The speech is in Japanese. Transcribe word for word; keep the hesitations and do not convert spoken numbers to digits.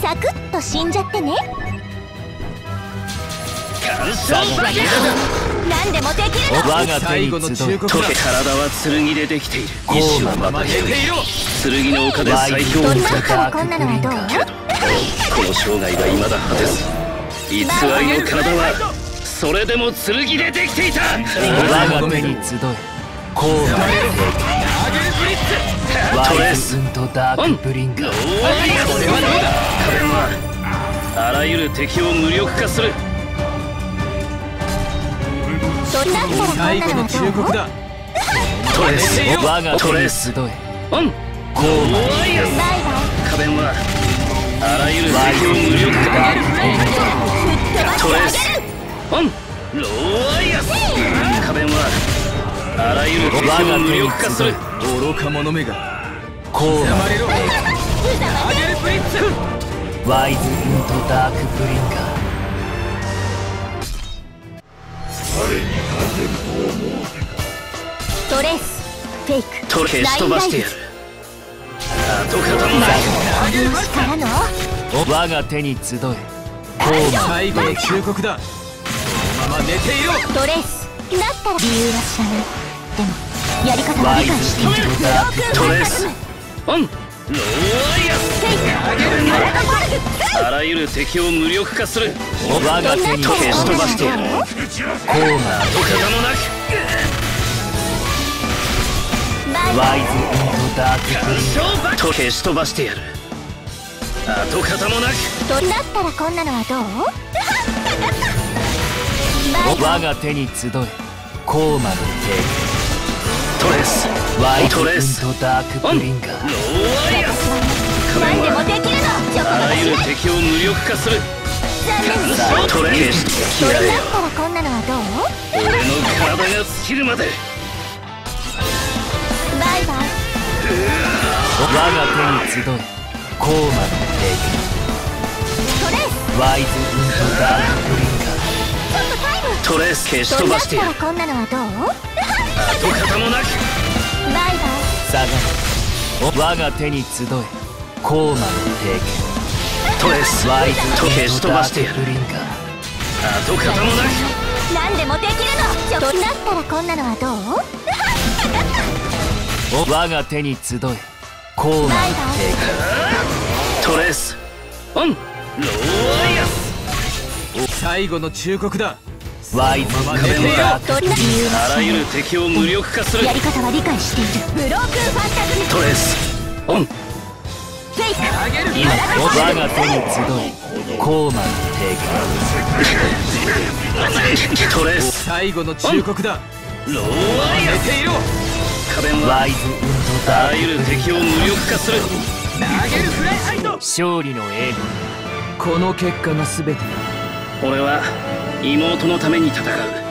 サクッと死んじゃってね。何でもできるの。 我が最後の忠告だ。 体は剣でできている。意志はままに剣の丘で最強をだからこんなのはどう？ けれどこの生涯は未だ果てず、偽りの体はそれでも剣でできていた。 我が手に集えコーマのワイズンとダークブリンガー。 彼はあらゆる敵を無力化する。 最後の忠告だ。 トレス我が手に集えオンコーマの仮面はあらゆる敵を無力化。トレスオンローアイアス仮面はあらゆる敵を無力化する。 愚か者めがコーマのワイズンとダークブリンガー。 トレースフェイクトレ消し飛ばしてやる。跡形もないからの我が手に集えコーマ最後の忠告だ。そのまま寝ていろ。 トレースだったら理由は知らない。でもやり方は理解している。 トレースオンローアイアスあらゆる敵を無力化する。 我が手に消し飛ばしてやる。 コーマ跡形もなくワイズンとダークブリンガー。 と消し飛ばしてやる。跡形もなくだったらこんなのはどう？ 我が手に集えコーマのトレースワイトレースズンとダークブリンガー。 ローアイアス何でもできるの。 あらゆる敵を無力化する。 残念。 トレースそれだったらこんなのはどう？ 俺の体が尽きるまで。 バイバイ。 我が手に集えコーマのトレースワイズンとダークブリンガー。 ちょっとタイム。 トレース消し飛ばしてやる。 それだったらこんなのはどう？ 跡形もなくバイバイ。 下がれ我が手に集えコーマのトレースワイズと消しンとダー飛ばしてやる。 クブリンガー。 跡形もなく何でもできるの。ちょっとだったらこんなのはどう？ 我が手に集えコーマのトレースオンローアイアス最後の忠告だ。ワイズンとダークどんな理由あらゆる敵を無力化する。 やり方は理解している。ブロークンファンタズムトレースオンフェイク。 今我が手に集えコーマのトレース最後の忠告だ。 ローアイアス仮面はワイズンとあダークらゆる敵を無力化する。 勝利のエール。この結果が全てだ。 俺は妹のために戦う。